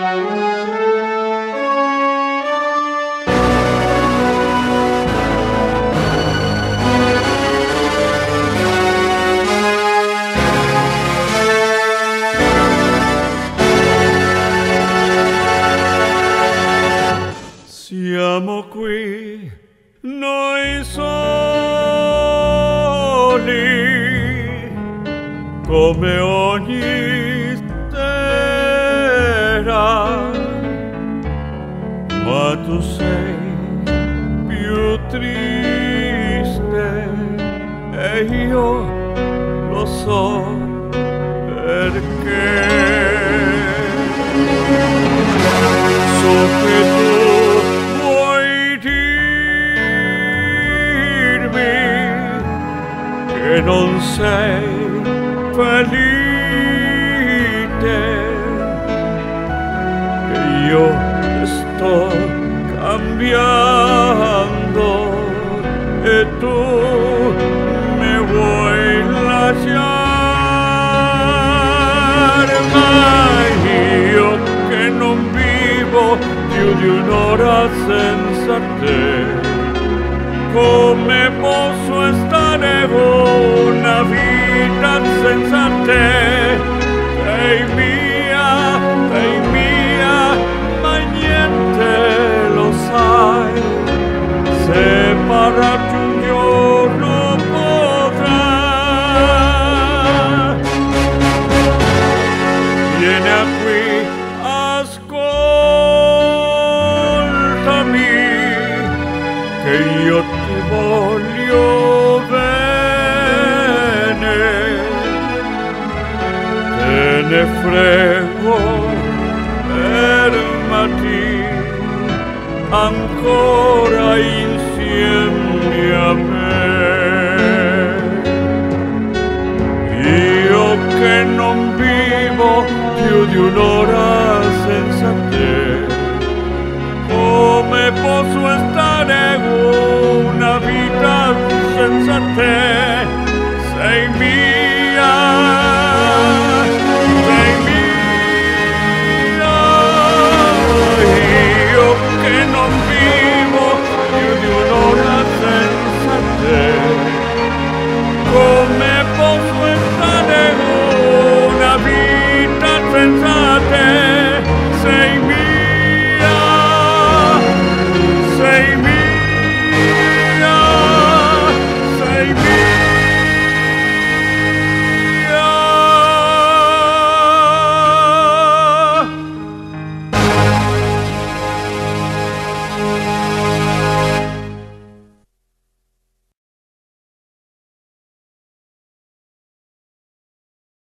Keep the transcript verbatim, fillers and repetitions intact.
Siamo qui, noi soli, come ogni sera, ma tu sei più triste e io lo so perché. So che tu che non sei felice, che io sto cambiando e tu mi vuoi lasciare, ma io che non vivo più di un'ora senza te, come posso stare una vita senza te? Sei mia, sei mia, ma niente lo sai, separarci un giorno potrà. Vieni qui, ascoltami, che io ti voglio bene, te ne frego, fermati ancora insieme a me. Io che non vivo più di un'ora